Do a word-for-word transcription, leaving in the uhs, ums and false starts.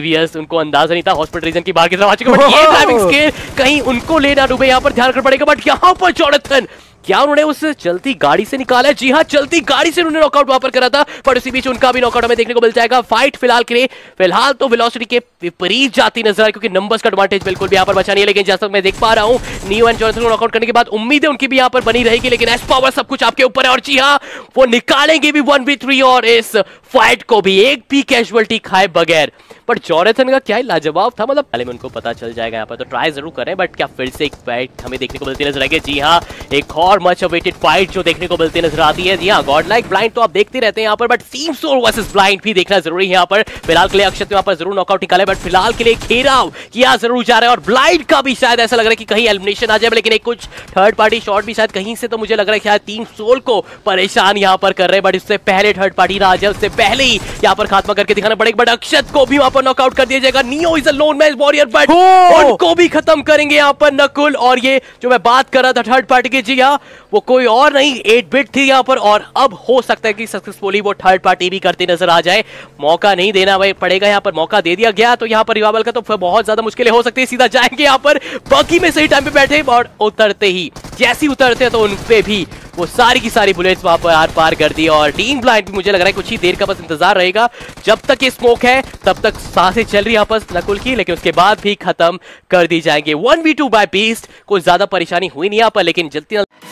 उनको अंदाजा नहीं था हॉस्पिटल रीजन की बाहर की तरफ आ चुके, बट ये ड्राइविंग स्किल कहीं उनको लेना डूबे, यहाँ पर ध्यान रखना पड़ेगा। बट यहाँ पर जॉनथन क्या उन्होंने उस चलती गाड़ी से निकाला है? जी हाँ, चलती गाड़ी से उन्होंने नॉकआउट वहां पर करा था, पर उसी बीच उनका भी नॉकआउट हमें देखने को मिल जाएगा। फाइट फिलहाल के लिए फिलहाल तो वेलोसिटी के विपरीत जाती नजर आए, क्योंकि नंबर्स का एडवांटेज बिल्कुल भी यहाँ पर बचा नहीं है। लेकिन जैसा मैं देख पा रहा हूँ नियो एंड जॉनथन को नॉकआउट करने के बाद उम्मीद है उनकी भी यहाँ पर बनी रहेगी, लेकिन एस पावर सब कुछ आपके ऊपर है। और जी हाँ, वो निकालेंगे भी वन वी थ्री और इस फाइट को भी एक भी कैजुअलिटी खाए बगैर। बट जॉनथन का क्या लाजवाब था, मतलब पहले में उनको पता चल जाएगा यहाँ पर, तो ट्राई जरूर करें। बट क्या फिर से एक फाइट हमें देखने को मिलती नजर आएगी? जी हाँ, एक और मच अवेटेड फाइट जो देखने को मिलती नजर आती है। जी हाँ, गॉड लाइक ब्लाइंड तो आप देखते रहते हैं यहाँ पर, but Team Soul versus Blind भी देखना जरूरी है यहाँ पर। फिलहाल के लिए अक्षत यहाँ पर जरूर नॉकआउट निकाले, बट फिलहाल के लिए घेराव किया जरूर जा रहा है। और ब्लाइंड का भी शायद ऐसा लग रहा है कि कहीं एलिमिनेशन आ जाए, लेकिन एक कुछ थर्ड पार्टी शॉट भी शायद कहीं से, तो मुझे लग रहा है शायद टीम सोल को परेशान यहाँ पर कर रहे हैं। बट उससे पहले थर्ड पार्टी ना आ जाए, उससे पहले ही यहाँ पर खात्मा करके दिखाना पड़ेगा। बट अक्षत को भी वहां पर नॉकआउट कर दिया जाएगा। Neo is a lone man warrior, but उनको भी खत्म करेंगे यहाँ पर नकुल। और ये जो मैं बात कर रहा था थर्ड पार्टी की, जी हाँ, वो कोई और नहीं एट बिट थी यहाँ पर। और अब हो सकता है कि सक्सेसफुली वो थर्ड पार्टी भी करती नजर आ जाए। मौका नहीं देना भाई पड़ेगा यहाँ पर, मौका दे दिया गया तो यहाँ पर रिवाइवल का तो बहुत ज्यादा मुश्किलें हो सकती है। सीधा जाएंगे यहाँ पर बाकी में सही टाइम पे बैठे, और उतरते ही जैसे उतरते हैं तो उन पे भी वो सारी की सारी बुलेट्स वहां पर आर पार कर दी। और टीम ब्लाइंड भी मुझे लग रहा है कुछ ही देर का बस इंतजार रहेगा, जब तक ये स्मोक है तब तक सांसें चल रही आपस नकुल की, लेकिन उसके बाद भी खत्म कर दी जाएंगे। One v two by Beast, कोई ज्यादा परेशानी हुई नहीं यहाँ पर, लेकिन जल्दी